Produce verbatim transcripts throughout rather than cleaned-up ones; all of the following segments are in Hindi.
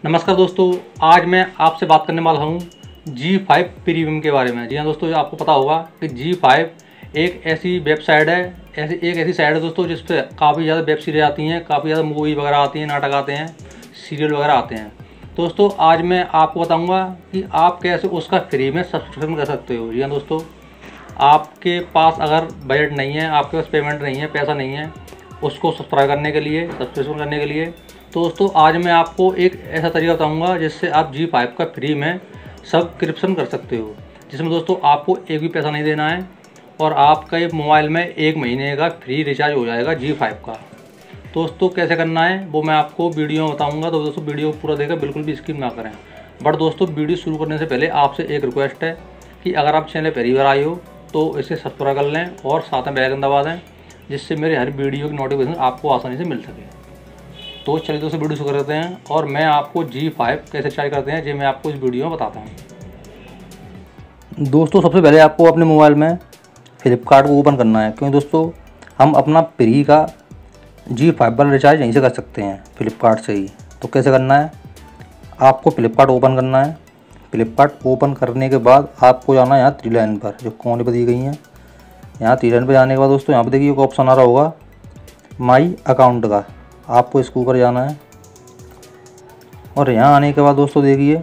नमस्कार दोस्तों, आज मैं आपसे बात करने वाला हूँ जी फाइव प्रीमियम के बारे में। जी हाँ दोस्तों, आपको पता होगा कि जी फाइव एक ऐसी वेबसाइट है, ऐसी एक ऐसी साइट है दोस्तों जिस पर काफ़ी ज़्यादा वेब सीरीज आती हैं, काफ़ी ज़्यादा मूवी वगैरह आती हैं, नाटक आते हैं, सीरियल वगैरह आते हैं। दोस्तों आज मैं आपको बताऊँगा कि आप कैसे उसका फ्री में सब्सक्रिप्शन कर सकते हो। जी हाँ दोस्तों, आपके पास अगर बजट नहीं है, आपके पास पेमेंट नहीं है, पैसा नहीं है उसको सब्सक्राइब करने के लिए, सब्सक्रिप्शन करने के लिए, तो दोस्तों आज मैं आपको एक ऐसा तरीका बताऊंगा जिससे आप जी फाइव का फ्री में सब्सक्रिप्शन कर सकते हो, जिसमें दोस्तों आपको एक भी पैसा नहीं देना है और आपके मोबाइल में एक महीने का फ्री रिचार्ज हो जाएगा जी फाइव का। दोस्तों कैसे करना है वो मैं आपको वीडियो में बताऊंगा, तो दोस्तों वीडियो को पूरा देखकर बिल्कुल भी स्किप ना करें। बट दोस्तों वीडियो शुरू करने से पहले आपसे एक रिक्वेस्ट है कि अगर आप चैनल पहली बार आए हो तो इसे सब्सक्राइब कर लें और साथ में बेल आइकन दबा दें, जिससे मेरे हर वीडियो की नोटिफिकेशन आपको आसानी से मिल सके। तो चलिए दोस्तों वीडियो शुरू करते हैं और मैं आपको जी फाइव कैसे रिचार्ज करते हैं जो मैं आपको इस वीडियो में बताता हूँ। दोस्तों सबसे पहले आपको अपने मोबाइल में फ्लिपकार्ट को ओपन करना है, क्योंकि दोस्तों हम अपना फ्री का जी फाइव वाला रिचार्ज यहीं से कर सकते हैं फ्लिपकार्ट से ही। तो कैसे करना है, आपको फ्लिपकार्ट ओपन करना है। फ्लिपकार्ट ओपन करने के बाद आपको जाना है यहाँ थ्री लाइन पर, जो कोने पर दी गई हैं। यहाँ थ्री लाइन पर जाने के बाद दोस्तों यहाँ पर देखिए एक ऑप्शन आ रहा होगा माई अकाउंट का, आपको इसके ऊपर जाना है। और यहाँ आने के बाद दोस्तों देखिए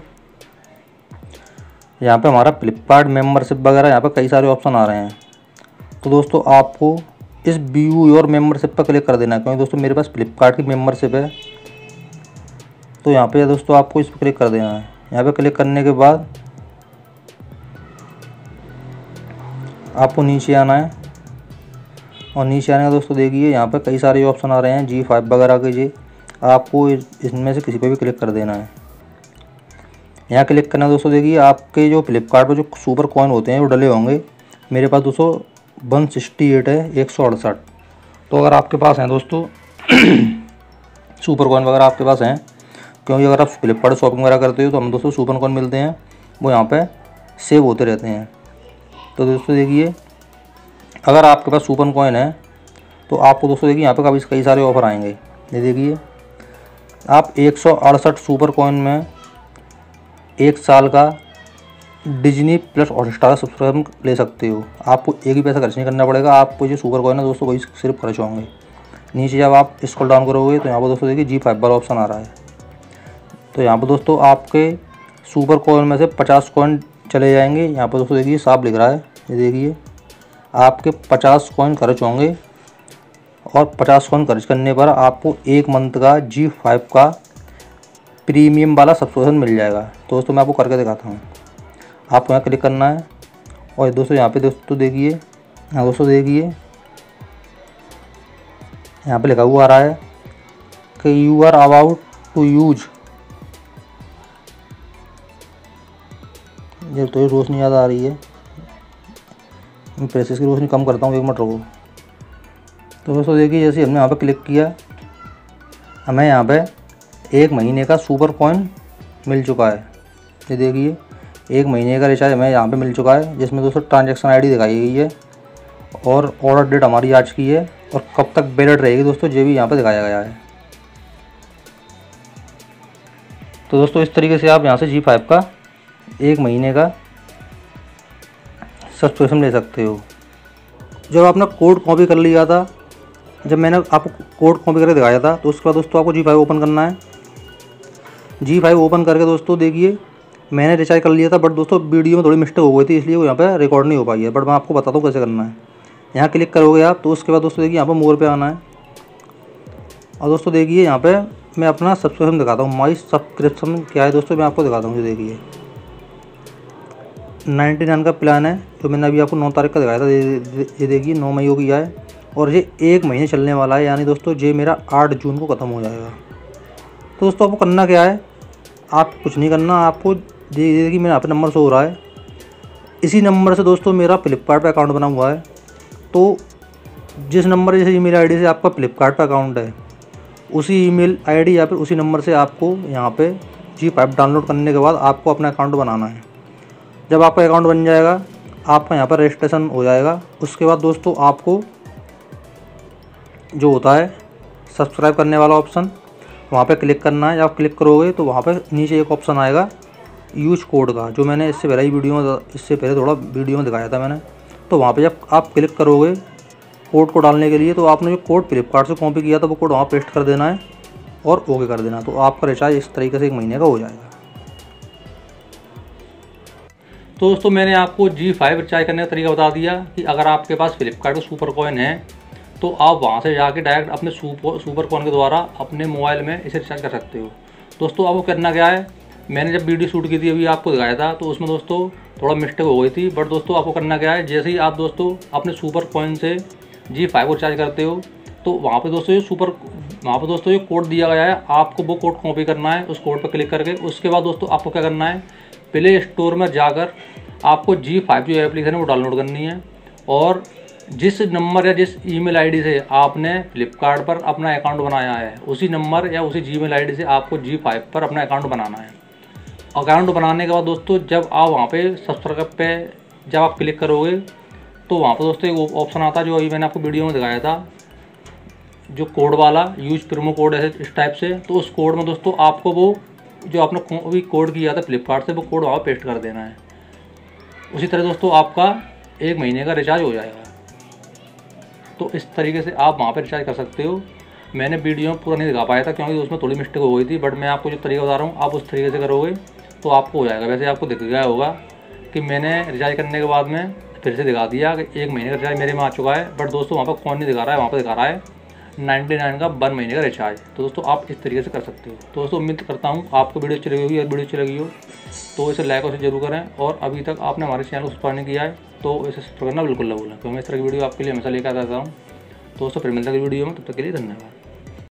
यहाँ पे हमारा फ्लिपकार्ट मेंबरशिप वगैरह यहाँ पे कई सारे ऑप्शन आ रहे हैं। तो दोस्तों आपको इस व्यू योर मेंबरशिप पर क्लिक कर देना है, क्योंकि दोस्तों मेरे पास फ्लिपकार्ट की मेंबरशिप है। तो यहाँ पे दोस्तों आपको इस पर क्लिक कर देना है। यहाँ पे क्लिक करने के बाद आपको नीचे आना है और नीचे आने का दोस्तों देखिए यहाँ पे कई सारे ऑप्शन आ रहे हैं जी फाइव वगैरह के। जी आपको इसमें से किसी पे भी क्लिक कर देना है। यहाँ क्लिक करना दोस्तों देखिए आपके जो फ्लिपकार्ट पर जो सुपर कॉइन होते हैं वो डले होंगे। मेरे पास दोस्तों वन सिक्सटी एट है, एक सौ अड़सठ। तो अगर आपके पास हैं दोस्तों सुपर कॉइन वगैरह आपके पास हैं, क्योंकि अगर आप फ्लिपकार्ट शॉपिंग वगैरह करते हो तो हम दोस्तों सुपर कॉइन मिलते हैं, वो यहाँ पर सेव होते रहते हैं। तो दोस्तों देखिए अगर आपके पास सुपर कॉइन है तो आपको दोस्तों देखिए यहाँ पे काफ़ी कई सारे ऑफर आएंगे। ये देखिए आप एक सौ अड़सठ सुपर कॉइन में एक साल का डिज्नी प्लस हॉटस्टार सब्सक्रिप्शन ले सकते हो। आपको एक ही पैसा खर्च नहीं करना पड़ेगा, आपको जो सुपर कॉइन है दोस्तों वही सिर्फ खर्च होंगे। नीचे जब आप स्क्रॉल डाउन करोगे तो यहाँ पर दोस्तों देखिए जी फाइव वाला ऑप्शन आ रहा है। तो यहाँ पर दोस्तों आपके सुपर कॉइन में से पचास कॉइन चले जाएंगे। यहाँ पर दोस्तों देखिए साफ लिख रहा है, ये देखिए आपके पचास कॉइन खर्च होंगे और पचास कॉइन खर्च करने पर आपको एक मंथ का जी फाइव का प्रीमियम वाला सब्सक्रिप्शन मिल जाएगा। तो दोस्तों मैं आपको करके दिखाता हूँ। आपको यहाँ क्लिक करना है और दोस्तों यहाँ पे दोस्तों देखिए यहाँ दोस्तों देखिए यहाँ पे लिखा हुआ आ रहा है कि you are about to use. ये तो रोशनी याद आ रही है, प्रेसेस की रोशनी कम करता हूँ, एक मिनट रुको। तो दोस्तों देखिए जैसे हमने यहाँ पे क्लिक किया हमें यहाँ पे एक महीने का सुपर कॉइन मिल चुका है। ये देखिए एक महीने का रिचार्ज हमें यहाँ पे मिल चुका है, जिसमें दोस्तों ट्रांजैक्शन आईडी दिखाई गई है और ऑर्डर डेट हमारी आज की है और कब तक वैलिड रहेगी दोस्तों ये भी यहाँ पे दिखाया गया है। तो दोस्तों इस तरीके से आप यहाँ से जी फाइव का एक महीने का सब्सक्रिप्शन ले सकते हो। जब आपने कोड कॉपी कर लिया था, जब मैंने आपको कोड कॉपी करके दिखाया था, तो उसके बाद दोस्तों आपको जी फाइव ओपन करना है। जी फाइव ओपन करके दोस्तों देखिए मैंने रिचार्ज कर लिया था, बट दोस्तों वीडियो में थोड़ी मिस्टेक हो गई थी इसलिए वो यहाँ पे रिकॉर्ड नहीं हो पाई है, बट मैं आपको बताता हूँ कैसे करना है। यहाँ क्लिक करोगे आप तो उसके बाद दोस्तों देखिए यहाँ पर मोर पे आना है और दोस्तों देखिए यहाँ पे मैं अपना सब्सक्रिप्शन दिखाता हूँ। माई सब्सक्रिप्शन क्या है दोस्तों मैं आपको दिखाता हूँ। जो देखिए नाइन्टी नाइन का प्लान है, जो मैंने अभी आपको नौ तारीख का दिखाया था। ये देखिए नौ मई को किया है और ये एक महीने चलने वाला है, यानी दोस्तों ये मेरा आठ जून को ख़त्म हो जाएगा। तो दोस्तों आपको करना क्या है, आप कुछ नहीं करना, आपको देखिए मेरा यहाँ पे नंबर शो हो रहा है, इसी नंबर से दोस्तों मेरा फ्लिपकार्ट पे अकाउंट बना हुआ है। तो जिस नंबर जैसे ईमेल आईडी से आपका फ्लिपकार्ट पे अकाउंट है, उसी ईमेल आईडी या फिर उसी नंबर से आपको यहाँ पे जी फाइव डाउनलोड करने के बाद आपको अपना अकाउंट बनाना है। जब आपका अकाउंट बन जाएगा आपका यहाँ पर रजिस्ट्रेशन हो जाएगा। उसके बाद दोस्तों आपको जो होता है सब्सक्राइब करने वाला ऑप्शन, वहाँ पे क्लिक करना है। जब आप क्लिक करोगे तो वहाँ पे नीचे एक ऑप्शन आएगा यूज कोड का, जो मैंने इससे पहले ही वीडियो में इससे पहले थोड़ा वीडियो में दिखाया था मैंने। तो वहाँ पे जब आप क्लिक करोगे कोड को डालने के लिए, तो आपने जो कोड फ्लिपकार्ट से कॉपी किया था वो कोड वहाँ पेस्ट कर देना है और ओके कर देना। तो आपका रिचार्ज इस तरीके से एक महीने का हो जाएगा। तो दोस्तों मैंने आपको जी फाइव रिचार्ज करने का तरीका बता दिया कि अगर आपके पास फ्लिपकार्ट का सुपर कॉइन है तो आप वहाँ से जाके डायरेक्ट अपने सुपर सुपर कॉइन के द्वारा अपने मोबाइल में इसे रिचार्ज कर सकते हो। दोस्तों आपको करना क्या है, मैंने जब वीडियो शूट की थी अभी आपको दिखाया था तो उसमें दोस्तों थोड़ा मिस्टेक हो गई थी। बट दोस्तों आपको करना क्या है, जैसे ही आप दोस्तों अपने सुपर कॉइन से जी फाइव को रिचार्ज करते हो तो वहाँ पे दोस्तों जो सुपर वहाँ पे दोस्तों जो कोड दिया गया है आपको वो कोड कॉपी करना है, उस कोड पर क्लिक करके। उसके बाद दोस्तों आपको क्या करना है, प्ले स्टोर में जाकर आपको जी फाइव जो एप्लीकेशन है वो डाउनलोड करनी है और जिस नंबर या जिस ईमेल आईडी से आपने फ्लिपकार्ट पर अपना अकाउंट बनाया है उसी नंबर या उसी जीमेल आईडी से आपको जी फाइव पर अपना अकाउंट बनाना है। अकाउंट बनाने के बाद दोस्तों जब आप वहाँ पे सब्सक्राइब पे जब आप क्लिक करोगे तो वहाँ पर दोस्तों एक ऑप्शन आता है जो अभी मैंने आपको वीडियो में दिखाया था, जो कोड वाला यूज प्रोमो कोड है इस टाइप से। तो उस कोड में दोस्तों आपको वो जो आपने अभी कोड किया था फ्लिपकार्ट से वो कोड वहाँ पेस्ट कर देना है। उसी तरह दोस्तों आपका एक महीने का रिचार्ज हो जाएगा। तो इस तरीके से आप वहाँ पर रिचार्ज कर सकते हो। मैंने वीडियो पूरा नहीं दिखा पाया था क्योंकि उसमें थोड़ी मिस्टेक हो गई थी, बट मैं आपको जो तरीका बता रहा हूँ आप उस तरीके से करोगे तो आपको हो जाएगा। वैसे आपको दिख गया होगा कि मैंने रिचार्ज करने के बाद में फिर से दिखा दिया कि एक महीने का रिचार्ज मेरे में आ चुका है। बट दोस्तों वहाँ पर कौन नहीं दिखा रहा है, वहाँ पर दिखा रहा है नाइन्टी नाइन का वन महीने का रिचार्ज। तो दोस्तों आप इस तरीके से कर सकते हो। तो दोस्तों उम्मीद करता हूँ आपको वीडियो अच्छी लगी होगी। अगर वीडियो अच्छी लगी हो तो इसे लाइक और शेयर जरूर करें और अभी तक आपने हमारे चैनल को सब्सक्राइब नहीं किया है तो इसे सब्सक्राइब करना बिल्कुल ना भूलें, क्योंकि मैं इस तरह की वीडियो आपके लिए हमेशा लेकर आता हूँ। दोस्तों फिर मिलते हैं वीडियो में, तब तक के लिए धन्यवाद।